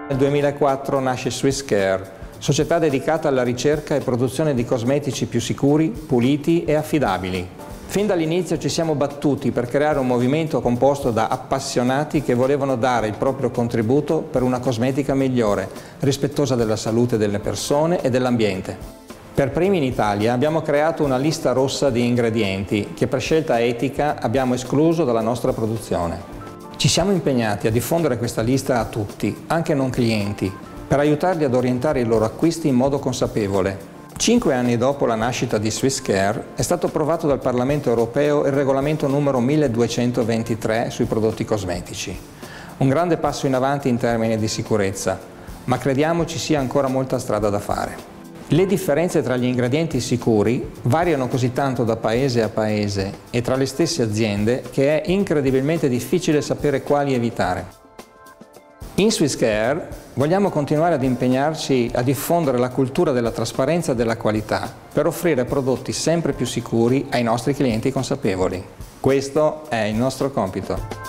Nel 2004 nasce SwissCare, società dedicata alla ricerca e produzione di cosmetici più sicuri, puliti e affidabili. Fin dall'inizio ci siamo battuti per creare un movimento composto da appassionati che volevano dare il proprio contributo per una cosmetica migliore, rispettosa della salute delle persone e dell'ambiente. Per primi in Italia abbiamo creato una lista rossa di ingredienti che per scelta etica abbiamo escluso dalla nostra produzione. Ci siamo impegnati a diffondere questa lista a tutti, anche non clienti, per aiutarli ad orientare i loro acquisti in modo consapevole. 5 anni dopo la nascita di SwissCare è stato approvato dal Parlamento europeo il regolamento numero 1223 sui prodotti cosmetici. Un grande passo in avanti in termini di sicurezza, ma crediamo ci sia ancora molta strada da fare. Le differenze tra gli ingredienti sicuri variano così tanto da paese a paese e tra le stesse aziende che è incredibilmente difficile sapere quali evitare. In SwissCare vogliamo continuare ad impegnarci a diffondere la cultura della trasparenza e della qualità per offrire prodotti sempre più sicuri ai nostri clienti consapevoli. Questo è il nostro compito.